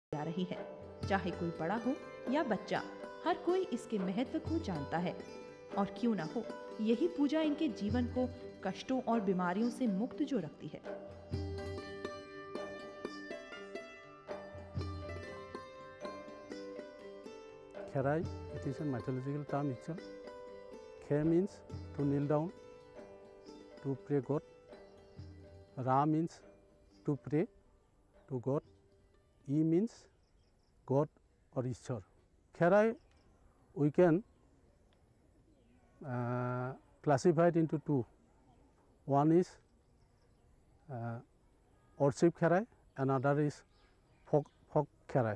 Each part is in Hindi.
जा रही है। चाहे कोई बड़ा हो या बच्चा, हर कोई इसके महत्व को जानता है। और क्यों ना हो, यही पूजा इनके जीवन को कष्टों और बीमारियों से मुक्त जो रखती है। Khairai, it is a mythological term itself. Khai means to kneel down, to pray God. Ra means to pray to God. E means God or Ishwar. Khairai, we can classify it into two. One is worship Khairai, another is folk Khairai.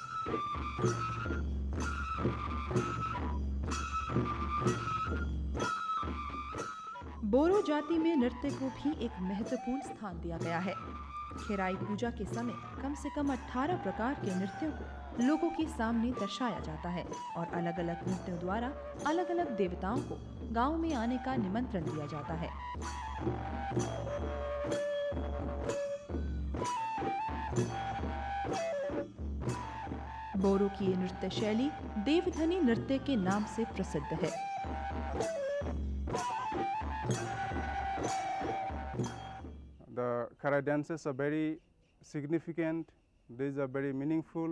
बोरो जाति में नृत्य को भी एक महत्वपूर्ण स्थान दिया गया है। खेराई पूजा के समय कम से कम 18 प्रकार के नृत्यों को लोगों के सामने दर्शाया जाता है और अलग अलग नृत्यों द्वारा अलग अलग देवताओं को गांव में आने का निमंत्रण दिया जाता है। बोरो की ये नृत्य शैली देवधनी नृत्य के नाम से प्रसिद्ध है। The Khairai dances are very significant, these are very meaningful,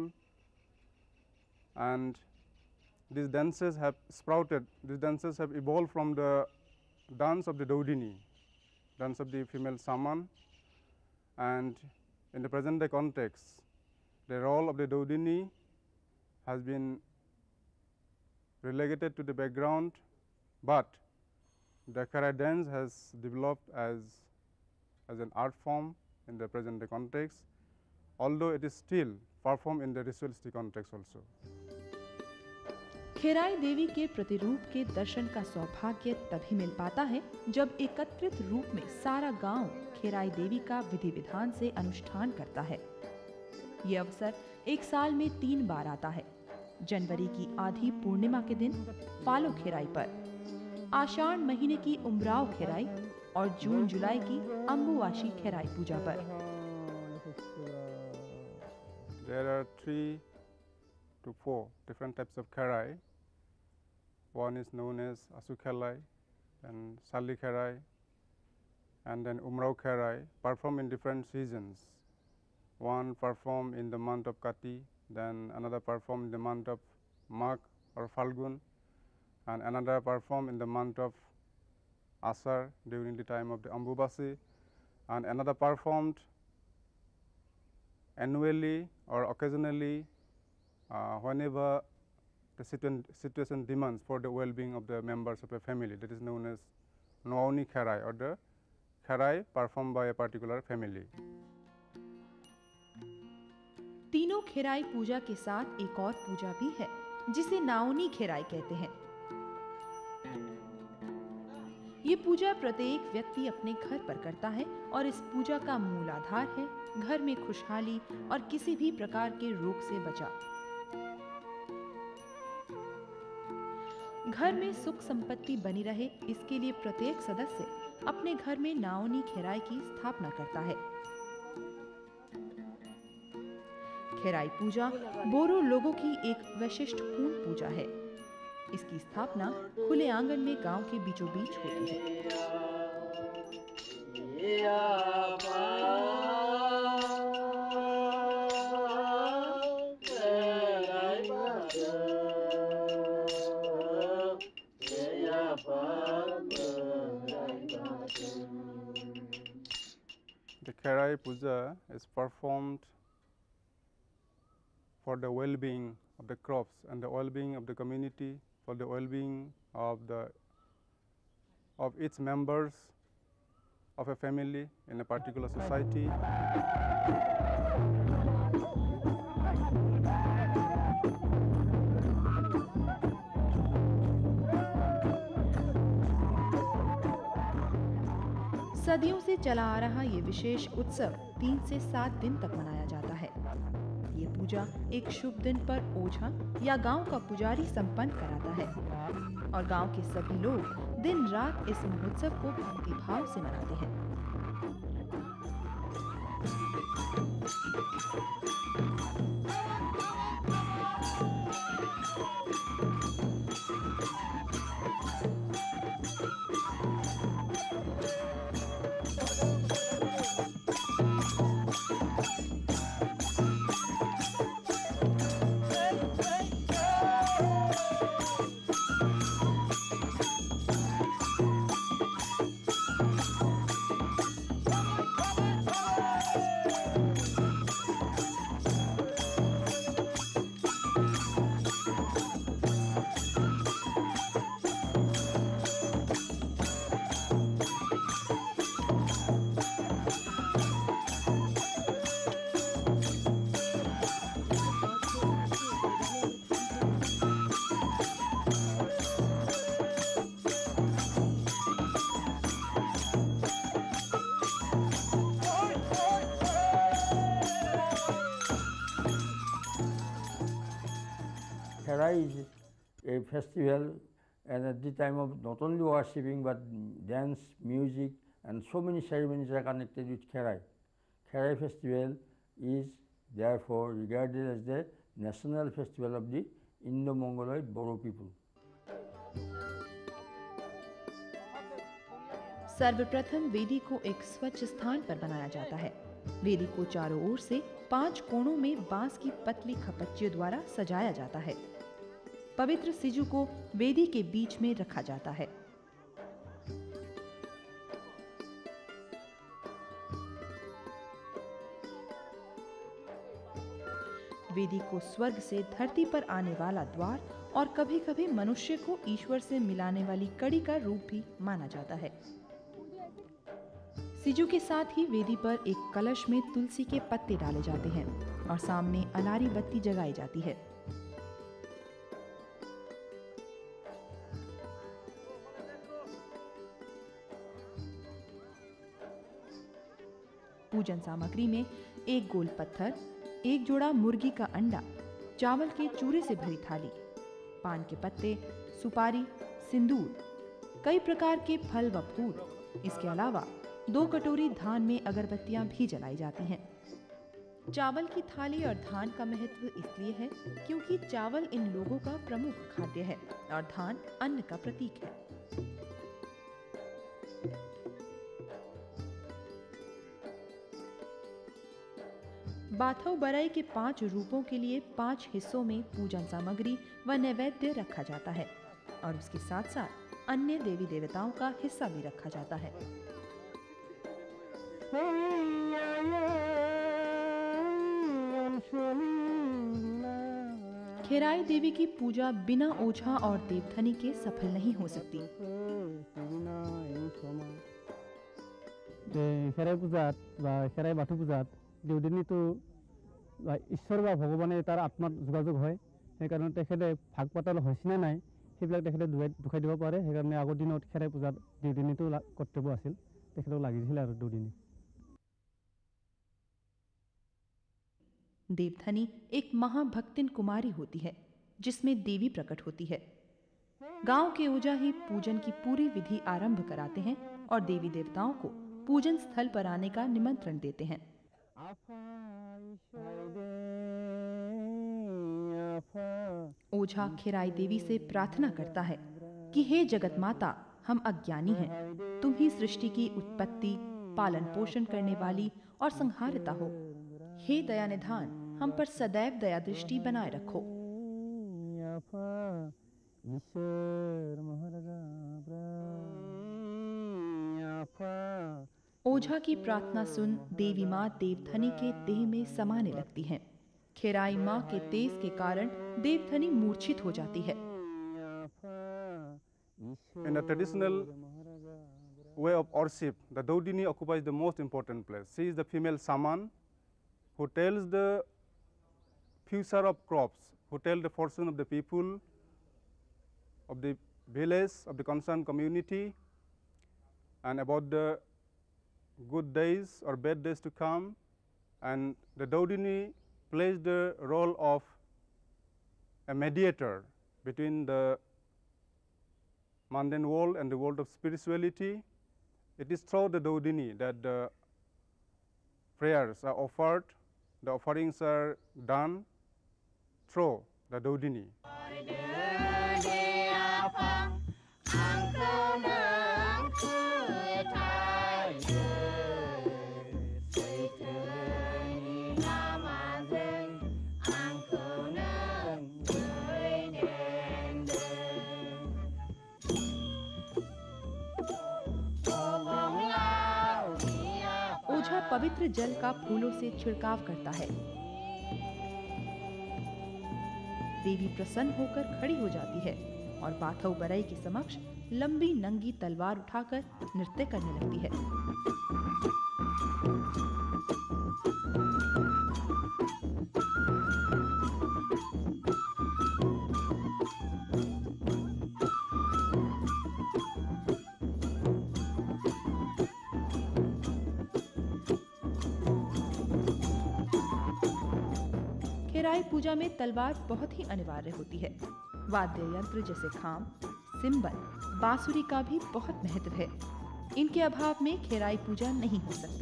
and these dances have sprouted, these dances have evolved from the dance of the Daudini, dance of the female shaman, and in the present day context, the role of the Daudini has been relegated to the background, but the Khairai dance has developed as an art form in the present day context, although it is still performed in the ritualistic context also. खैराई देवी के प्रतिरूप के दर्शन का सौभाग्य तभी मिल पाता है जब एकत्रित रूप में सारा गांव खैराई देवी का विधि विधान से अनुष्ठान करता है। ये अवसर एक साल में 3 बार आता है। जनवरी की आधी पूर्णिमा के दिन पालो खैराई पर, आषाढ़ महीने की उमराव खैराई और जून जुलाई की अम्बुवाशी खैराई पूजा पर। There are 3 to 4 different types of Khairai. One is known as Asu Khairai, and Sali Khairai, and then Umrao Khairai, performed in different seasons. One performed in the month of Kati, then another performed in the month of Magh or Falgun, and another performed in the month of Asar during the time of the Ambubasi, and another performed annually or occasionally whenever the situation demands for the well-being of the members of a family. That is known as Noauni Khairai, or the Khairai performed by a particular family. तीनों खैराई पूजा के साथ एक और पूजा भी है जिसे नाउनी खैराई कहते हैं। ये पूजा प्रत्येक व्यक्ति अपने घर पर करता है और इस पूजा का मूल आधार है घर में खुशहाली और किसी भी प्रकार के रोग से बचाव। घर में सुख संपत्ति बनी रहे, इसके लिए प्रत्येक सदस्य अपने घर में नाउनी खैराई की स्थापना करता है। खैराई पूजा बोरो लोगों की एक वैशिष्ट्यपूर्ण पूजा है। इसकी स्थापना खुले आंगन में गांव के बीचों बीच होती है। The Khairai Puja is performed for the well-being of the crops and the well-being of the community, for the well-being of its members of a family in a particular society. सदियों से चला आ रहा ये विशेष उत्सव 3 से 7 दिन तक मनाया जाता है। ये पूजा एक शुभ दिन पर ओझा या गांव का पुजारी संपन्न कराता है और गांव के सभी लोग दिन रात इस महोत्सव को भक्ति भाव से मनाते हैं। Khairai is a festival, and at the time of not only worshipping but dance, music, and so many ceremonies are connected with Khairai. Khairai festival is therefore regarded as the national festival of the Indo-Mongoloid Boro people. सर्वप्रथम वेदी को एक स्वच्छ स्थान पर बनाया जाता है। वेदी को चारों ओर से 5 कोणों में बांस की पतली खपच्चियों द्वारा सजाया जाता है। पवित्र सिजु को वेदी के बीच में रखा जाता है। वेदी को स्वर्ग से धरती पर आने वाला द्वार और कभी-कभी मनुष्य को ईश्वर से मिलाने वाली कड़ी का रूप भी माना जाता है। सिजु के साथ ही वेदी पर एक कलश में तुलसी के पत्ते डाले जाते हैं और सामने अनारी बत्ती जगाई जाती है। पूजन सामग्री में एक गोल पत्थर, एक जोड़ा मुर्गी का अंडा, चावल के चूरे से भरी थाली, पान के पत्ते, सुपारी, सिंदूर, कई प्रकार के फल व फूल, इसके अलावा 2 कटोरी धान में अगरबत्तियां भी जलाई जाती हैं। चावल की थाली और धान का महत्व इसलिए है क्योंकि चावल इन लोगों का प्रमुख खाद्य है और धान अन्न का प्रतीक है। बाथौ बराई के 5 रूपों के लिए 5 हिस्सों में पूजन सामग्री व नैवेद्य रखा जाता है और उसके साथ साथ अन्य देवी देवताओं का हिस्सा भी रखा जाता है। खैराई देवी की पूजा बिना ओझा और देवधनी के सफल नहीं हो सकती। खेराइ पूजात বা খেৰাই বাথৌ পূজাত দেউদিনীটো ঈশ্বৰ বা ভগৱানে তাৰ আত্মাত যোগাযোগ হয়, সেইকাৰণে তেখেতে ভাগ পাতাল হৈছেনে নাই সেইবিলাক তেখেতে দুখাই দিব পাৰে। সেইকাৰণে আগৰ দিনত খেৰাই পূজাত দেউদিনীটো কৰ্তব্য আছিল, তেখেতক লাগিছিল আৰু দুদিনী। देवधनी एक महाभक्तिन कुमारी होती है जिसमें देवी प्रकट होती है। गांव के ओझा ही पूजन की पूरी विधि आरंभ कराते हैं और देवी देवताओं को पूजन स्थल पर आने का निमंत्रण देते हैं। ओझा खैराई देवी से प्रार्थना करता है कि हे जगत माता, हम अज्ञानी हैं, तुम ही सृष्टि की उत्पत्ति, पालन पोषण करने वाली और संहारता हो। हे दया निधान, हम पर सदैव दया दृष्टि बनाए रखो। ओझा की प्रार्थना सुन देवी माँ देवधनी के देह में समाने लगती हैं। खैराई माँ के तेज के कारण देवधनी मूर्छित हो जाती है। In a traditional way of worship, the Daudini occupies the most important place. She is the female shaman who tells the future of crops, who tells the fortune of the people, of the village, of the concerned community, and about the good days or bad days to come. And the Daudini plays the role of a mediator between the mundane world and the world of spirituality. It is through the Daudini that the prayers are offered, the offerings are done through the Dodini. ओझा पवित्र जल का फूलों से छिड़काव करता है। देवी प्रसन्न होकर खड़ी हो जाती है और बाथौ बरई के समक्ष लंबी नंगी तलवार उठाकर नृत्य करने लगती है। खेराई पूजा में तलवार बहुत ही अनिवार्य होती है। वाद्य यंत्र जैसे खाम, सिंबल, बांसुरी का भी बहुत महत्व है। इनके अभाव में खेराई पूजा नहीं हो सकती।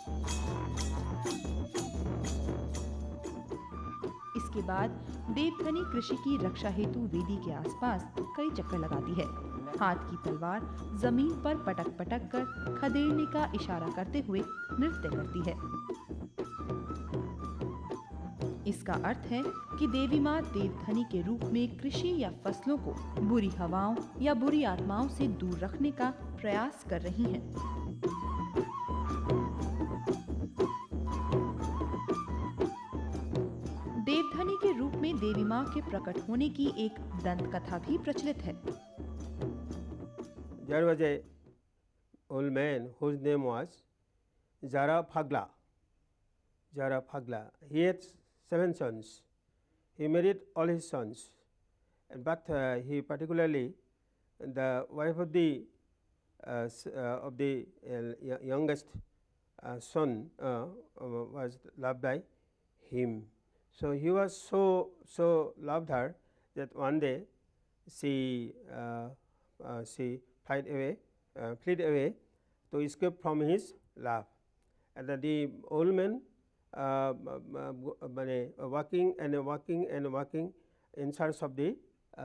इसके बाद देवधनी कृषि की रक्षा हेतु वेदी के आसपास कई चक्कर लगाती है। हाथ की तलवार जमीन पर पटक पटक कर खदेड़ने का इशारा करते हुए नृत्य करती है। इसका अर्थ है कि देवी माँ देवधनी के रूप में कृषि या फसलों को बुरी हवाओं या बुरी आत्माओं से दूर रखने का प्रयास कर रही हैं। देवधनी के रूप में देवी माँ के प्रकट होने की एक दंत कथा भी प्रचलित है। There was a old man whose name was Zarafagla. He had 7 sons. He married all his sons, but he particularly the wife of the youngest son was loved by him. So he was so loved her that one day she fled away to escape from his love, and the old man walking in search of the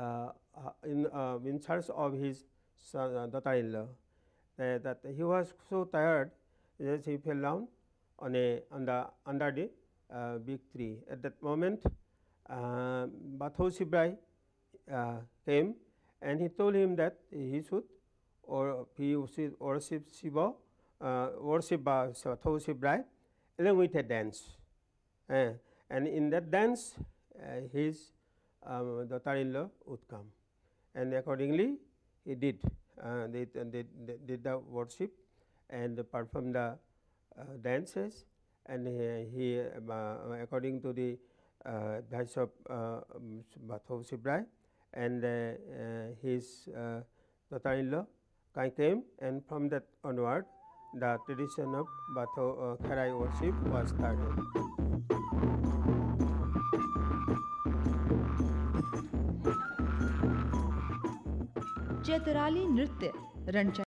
in search of his daughter-in-law. That he was so tired that he fell down under the big tree. At that moment, Bathau Shivrai came, and he told him that he should worship Shiva, worship Bathau Shivrai along with a dance, and in that dance his daughter-in-law would come, and accordingly he did. They did the worship and performed the dances, and he according to the advice of Bathau Shivrai, and his daughter-in-law came, and from that onward the tradition of Bathau Khairai worship was started. चैतराली नृत्य रणचंडी